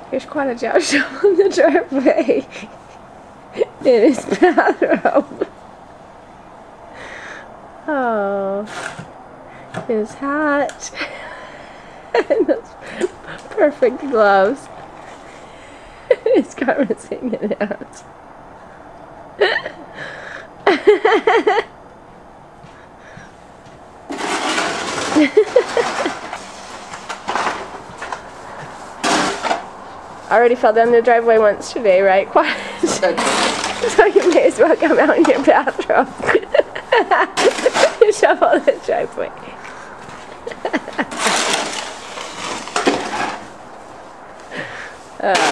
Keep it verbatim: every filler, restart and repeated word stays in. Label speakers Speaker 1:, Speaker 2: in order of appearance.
Speaker 1: Here's quite a job shovel in the driveway in his bathrobe. Oh, his hat and those perfect gloves. His garment's hanging out. I already fell down the driveway once today, right? Quiet. So you may as well come out in your bathrobe. Shovel the driveway. uh.